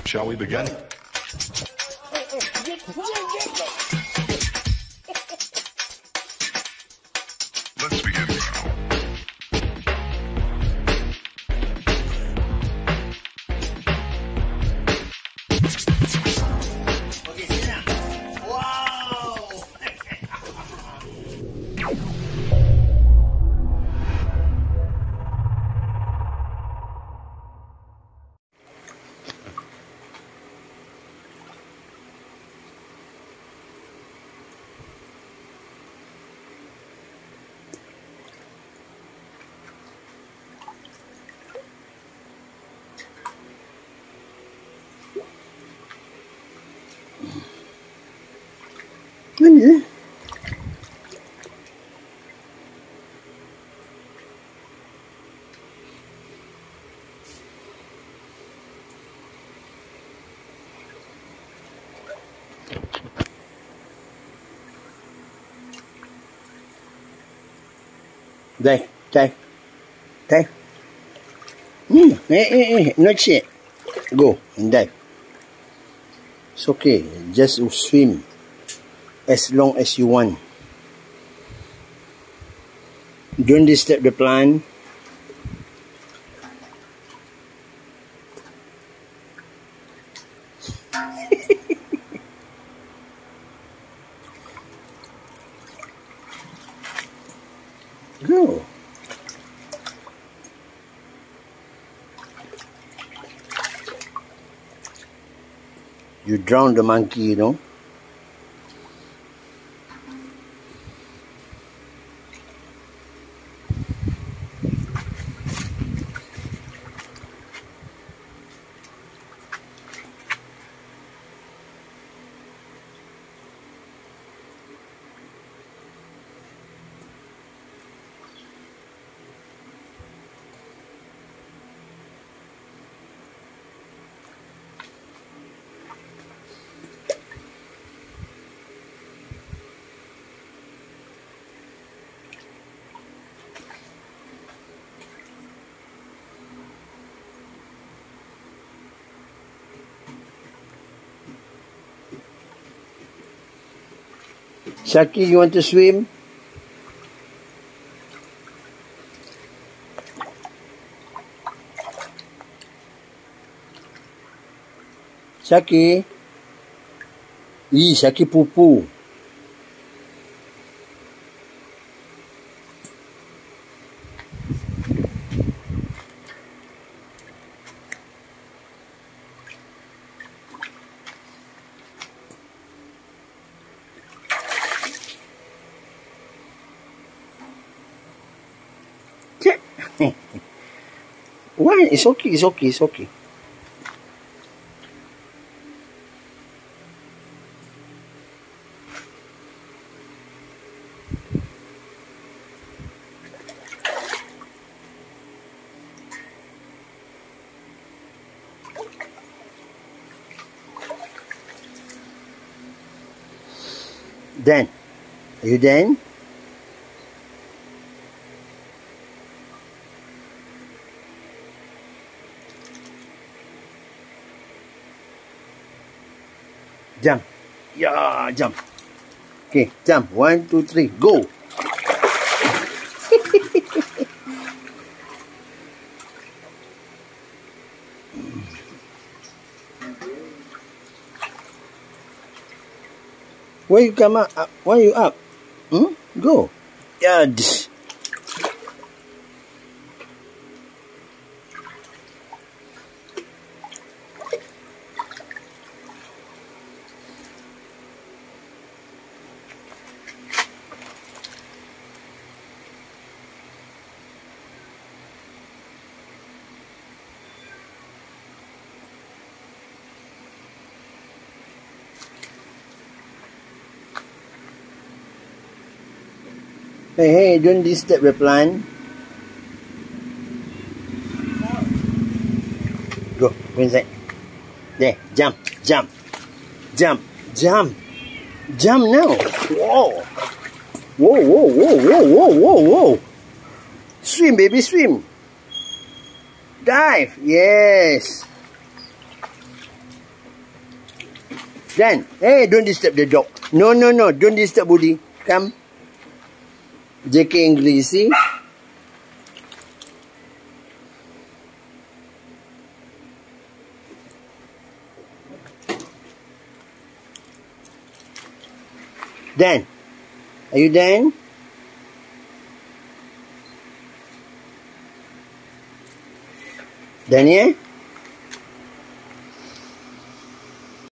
Shall we begin? Let's begin now. Okay, sit down. Wow! Mana? Dive. Not yet. Go and dive. It's okay. Just swim as long as you want. Don't disturb the plant. Go. You drown the monkey, you know. Shaki, you want to swim? Shaki? Shaki pupu. Why? It's okay. Dan, are you done? Jump. Yeah, jump. Okay, jump. 1, 2, 3, go. Why you come up? Why you up? Go. Yeah. Hey, don't disturb the plant. Go inside. There, jump now. Whoa. Swim, baby, swim. Dive, yes. Dan, hey, don't disturb the dog. No, no, no, don't disturb Budi. Come. JK English, see? Dan, are you Dan? Dan, yeah?